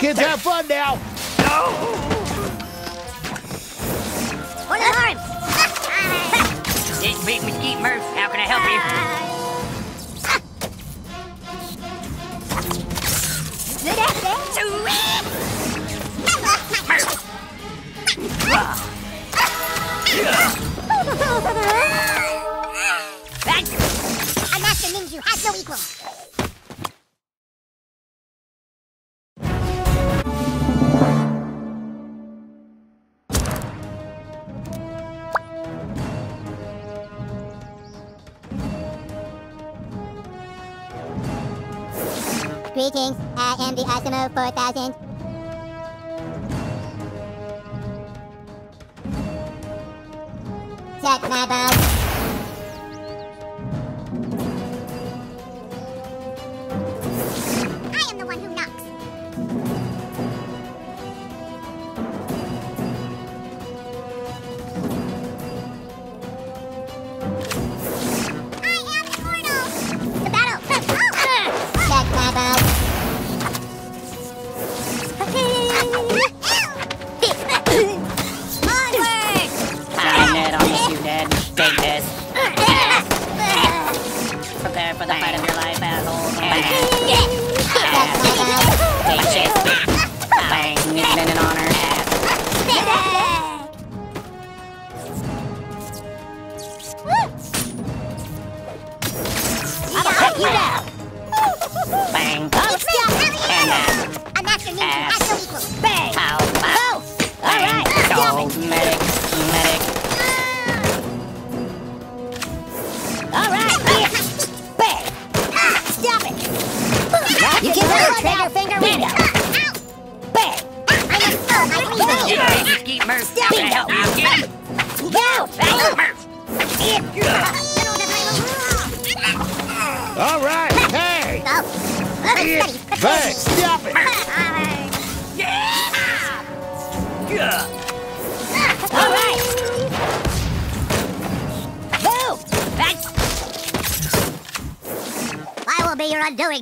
kids have fun now. Hold the arms. This big mesquite Murph, how can I help you? A master ninja has no equal. Greetings, I am the Asimo 4000. Check my bug. I am the one who knocks. I am immortal. The battle. Check my bug. Take this. Prepare for the fight of your life, asshole. Take shit. Bang. You stand in honor. I'll cut you down. Bang. And that. A master ninja has no equal. Bang. Pow. Pow. All right. Go. Medic. Medic. All right, here. Bang. Stop it. You can let trigger finger window. Bang. You mesquite Murph, how can I help you? Go. Murph. All right, hey! Go. Hey, stop it! All right. Boom. I will be your undoing.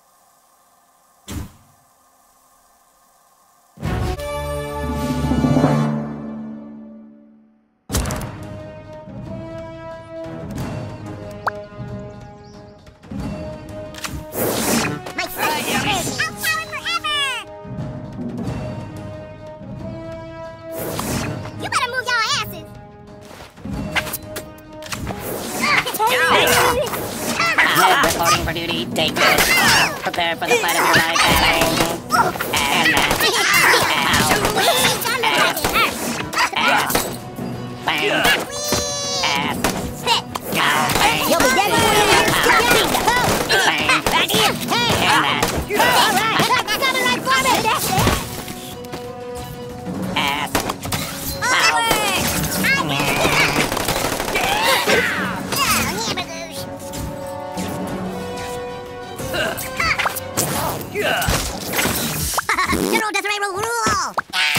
My son is outpowered forever. You better move your asses. Reporting for duty. Take this. Prepare for the fight of your life, asshole. And that. Ass. Bang. Ass. Bang. You'll be dead before you Bang. Back in. Hey. And that. All right. Coming right for me. Ass. General Death Ray will rule all.